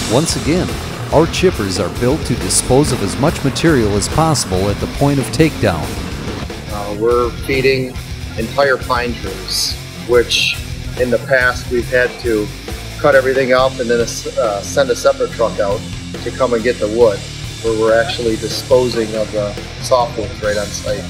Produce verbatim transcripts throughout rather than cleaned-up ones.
Once again, our chippers are built to dispose of as much material as possible at the point of takedown. Uh, we're feeding entire pine trees, which in the past we've had to cut everything up and then uh, send a separate truck out to come and get the wood, where we're actually disposing of the softwoods right on site.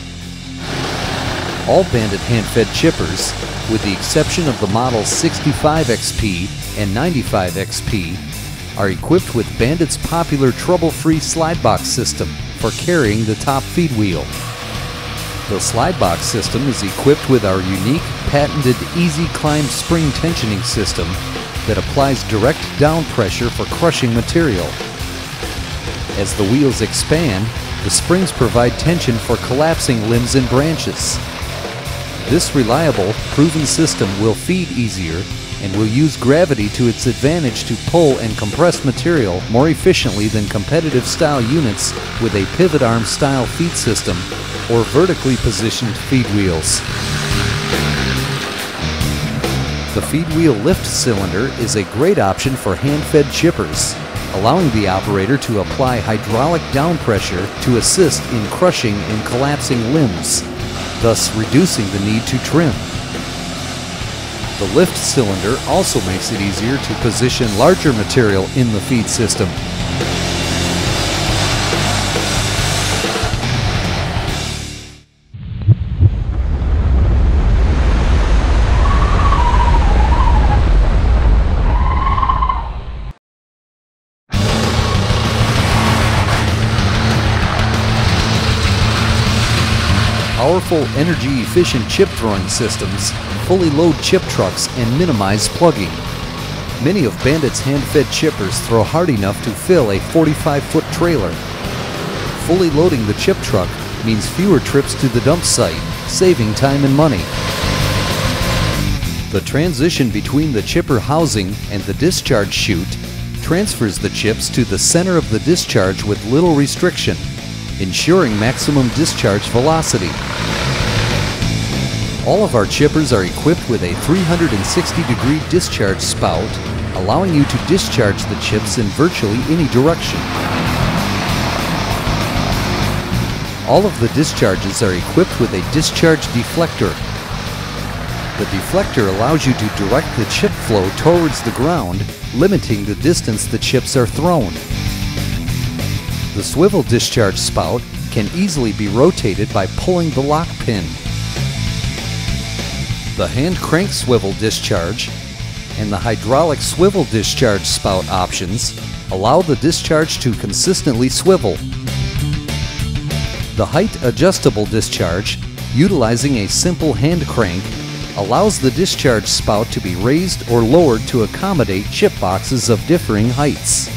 All Bandit hand-fed chippers, with the exception of the models sixty-five X P and ninety-five X P, are equipped with Bandit's popular trouble-free slide box system for carrying the top feed wheel. The slide box system is equipped with our unique patented Easy Climb spring tensioning system that applies direct down pressure for crushing material. As the wheels expand, the springs provide tension for collapsing limbs and branches. This reliable, proven system will feed easier and will use gravity to its advantage to pull and compress material more efficiently than competitive style units with a pivot arm style feed system or vertically positioned feed wheels. The feed wheel lift cylinder is a great option for hand-fed chippers, allowing the operator to apply hydraulic down pressure to assist in crushing and collapsing limbs, thus reducing the need to trim. The lift cylinder also makes it easier to position larger material in the feed system. Powerful, energy-efficient chip throwing systems fully load chip trucks and minimize plugging. Many of Bandit's hand-fed chippers throw hard enough to fill a forty-five foot trailer. Fully loading the chip truck means fewer trips to the dump site, saving time and money. The transition between the chipper housing and the discharge chute transfers the chips to the center of the discharge with little restriction, ensuring maximum discharge velocity. All of our chippers are equipped with a three hundred sixty degree discharge spout, allowing you to discharge the chips in virtually any direction. All of the discharges are equipped with a discharge deflector. The deflector allows you to direct the chip flow towards the ground, limiting the distance the chips are thrown. The swivel discharge spout can easily be rotated by pulling the lock pin. The hand crank swivel discharge and the hydraulic swivel discharge spout options allow the discharge to consistently swivel. The height adjustable discharge, utilizing a simple hand crank, allows the discharge spout to be raised or lowered to accommodate chip boxes of differing heights.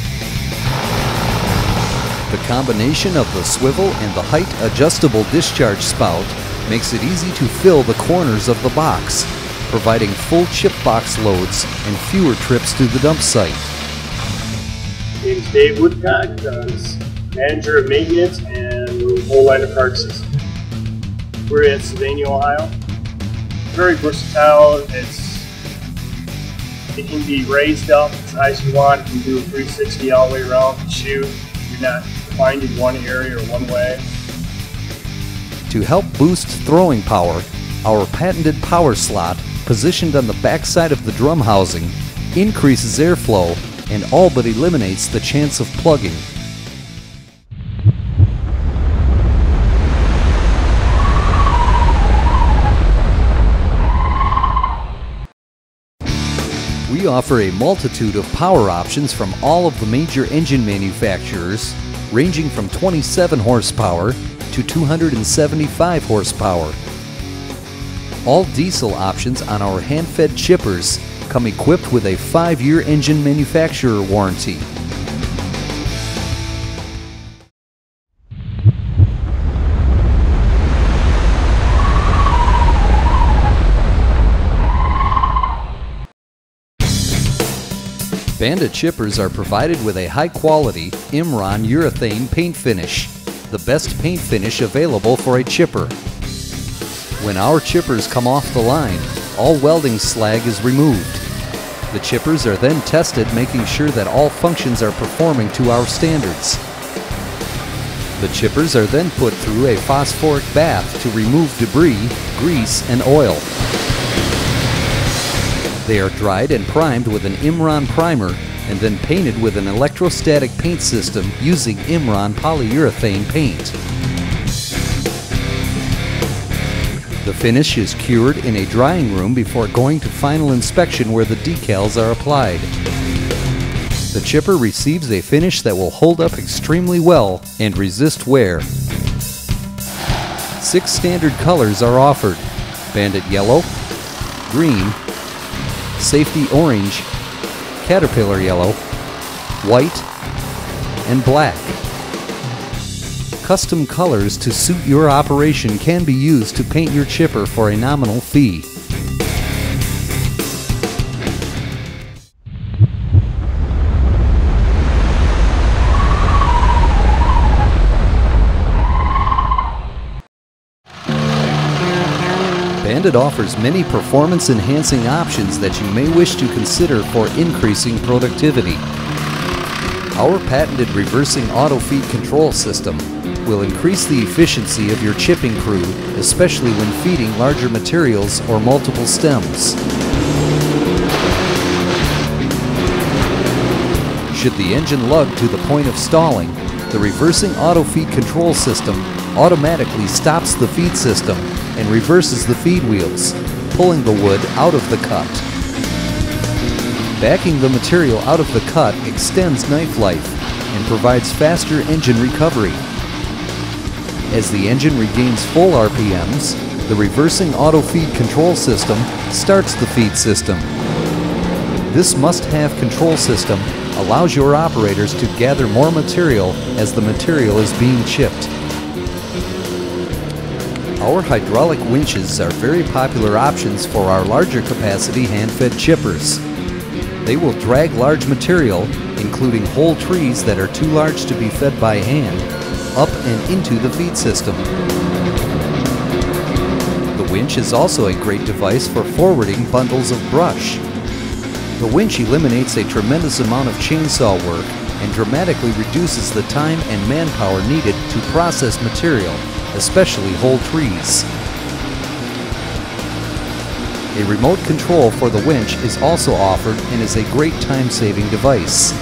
The combination of the swivel and the height adjustable discharge spout makes it easy to fill the corners of the box, providing full chip box loads and fewer trips to the dump site. My name is Dave Woodcock, uh, manager of maintenance and the whole line of cart system. We're in Sylvania, Ohio. Very versatile. It's it can be raised up as high as you want. You can do a three sixty all the way around the chute. You're not confined in one area or one way. To help boost throwing power, our patented power slot, positioned on the backside of the drum housing, increases airflow and all but eliminates the chance of plugging. We offer a multitude of power options from all of the major engine manufacturers, ranging from twenty-seven horsepower to two hundred seventy-five horsepower. All diesel options on our hand-fed chippers come equipped with a five year engine manufacturer warranty. Bandit chippers are provided with a high-quality Imron urethane paint finish, the best paint finish available for a chipper. When our chippers come off the line, all welding slag is removed. The chippers are then tested, making sure that all functions are performing to our standards. The chippers are then put through a phosphoric bath to remove debris, grease, and oil. They are dried and primed with an Imron primer and then painted with an electrostatic paint system using Imron polyurethane paint. The finish is cured in a drying room before going to final inspection where the decals are applied. The chipper receives a finish that will hold up extremely well and resist wear. Six standard colors are offered: Bandit Yellow, Green, Safety Orange, Caterpillar Yellow, White, and Black. Custom colors to suit your operation can be used to paint your chipper for a nominal fee. Bandit offers many performance-enhancing options that you may wish to consider for increasing productivity. Our patented reversing auto feed control system will increase the efficiency of your chipping crew, especially when feeding larger materials or multiple stems. Should the engine lug to the point of stalling, the reversing auto feed control system automatically stops the feed system and reverses the feed wheels, pulling the wood out of the cut. Backing the material out of the cut extends knife life and provides faster engine recovery. As the engine regains full R P Ms, the reversing auto feed control system starts the feed system. This must-have control system allows your operators to gather more material as the material is being chipped. Our hydraulic winches are very popular options for our larger capacity hand-fed chippers. They will drag large material, including whole trees that are too large to be fed by hand, up and into the feed system. The winch is also a great device for forwarding bundles of brush. The winch eliminates a tremendous amount of chainsaw work and dramatically reduces the time and manpower needed to process material, especially whole trees. A remote control for the winch is also offered and is a great time-saving device.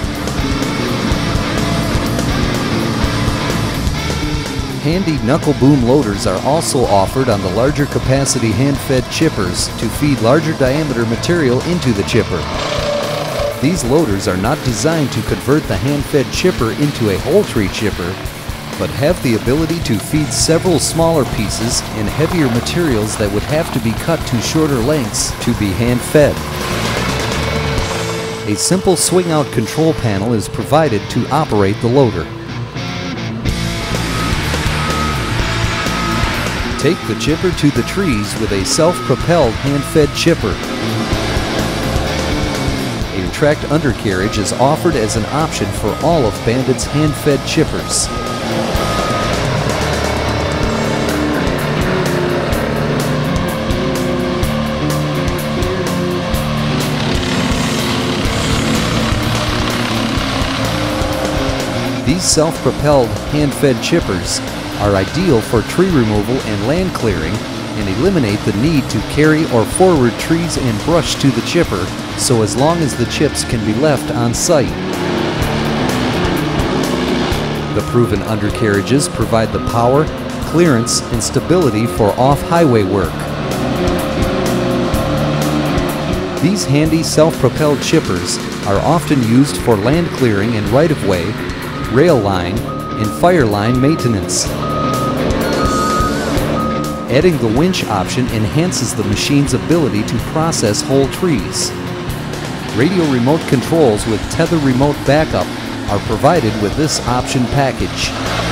Handy knuckle boom loaders are also offered on the larger capacity hand-fed chippers to feed larger diameter material into the chipper. These loaders are not designed to convert the hand-fed chipper into a whole tree chipper, but have the ability to feed several smaller pieces and heavier materials that would have to be cut to shorter lengths to be hand-fed. A simple swing-out control panel is provided to operate the loader. Take the chipper to the trees with a self-propelled hand-fed chipper. A retract undercarriage is offered as an option for all of Bandit's hand-fed chippers. These self-propelled hand-fed chippers are ideal for tree removal and land clearing and eliminate the need to carry or forward trees and brush to the chipper, so as long as the chips can be left on site. The proven undercarriages provide the power, clearance, and stability for off-highway work. These handy self-propelled chippers are often used for land clearing and right-of-way, rail line, and fire line maintenance. Adding the winch option enhances the machine's ability to process whole trees. Radio remote controls with tether remote backup are provided with this option package.